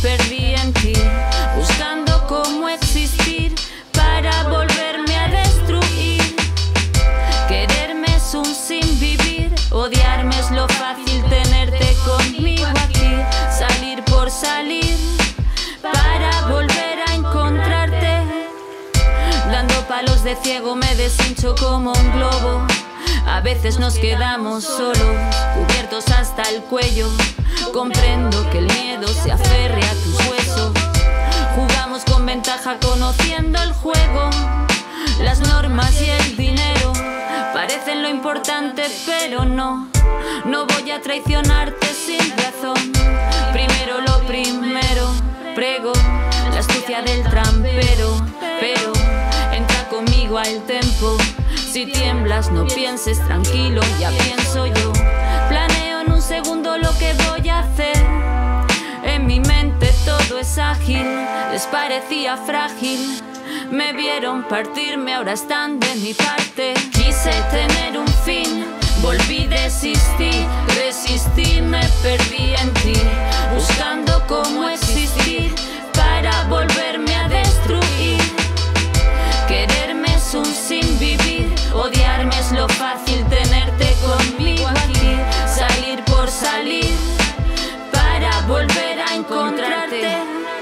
perdí en ti, buscando cómo existir para volverme a destruir. Quererme es un sin vivir, odiarme es lo fácil, tenerte conmigo aquí, salir por salir para volver a encontrarte. Dando palos de ciego me deshincho como un globo. A veces nos quedamos solos, cubiertos hasta el cuello. Comprendo que el miedo se aferre a tus huesos. Jugamos con ventaja conociendo el juego. Las normas y el dinero parecen lo importante, pero no. No voy a traicionarte sin razón. Primero lo primero, prego la astucia del trampero. Pero entra conmigo al tempo. Si tiemblas no pienses, tranquilo, ya pienso yo. Planeo en un segundo lo que voy a hacer. En mi mente todo es ágil, les parecía frágil. Me vieron partirme, ahora están de mi parte. Quise tener un fin, volví, desistí, resistí, me perdí en ti, buscando cómo existir para volverme a destruir. Quererme es un sin vivir, odiarme es lo fácil, tenerte conmigo aquí, salir por salir para volver a encontrarte.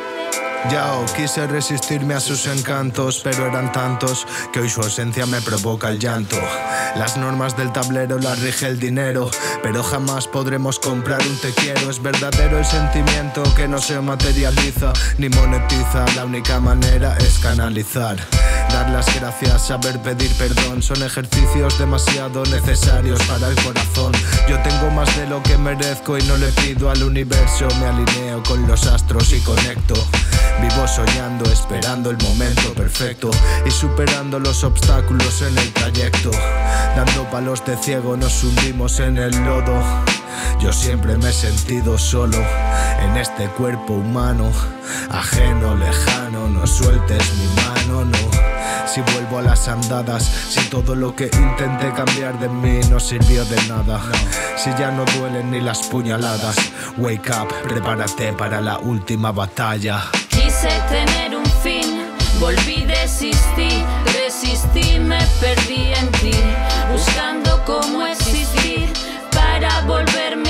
Yo quise resistirme a sus encantos, pero eran tantos que hoy su ausencia me provoca el llanto. Las normas del tablero las rige el dinero, pero jamás podremos comprar un te quiero. Es verdadero el sentimiento que no se materializa ni monetiza. La única manera es canalizar, dar las gracias, saber pedir perdón. Son ejercicios demasiado necesarios para el corazón. Yo tengo más de lo que merezco y no le pido al universo. Me alineo con los astros y conecto. Vivo soñando, esperando el momento perfecto y superando los obstáculos en el trayecto. Dando palos de ciego nos hundimos en el lodo. Yo siempre me he sentido solo en este cuerpo humano, ajeno, lejano. No sueltes mi mano, no. Si vuelvo a las andadas, si todo lo que intenté cambiar de mí no sirvió de nada, si ya no duelen ni las puñaladas, wake up, prepárate para la última batalla. Quise tener un fin, volví, desistí, resistí, me perdí en ti, buscando cómo existir para volverme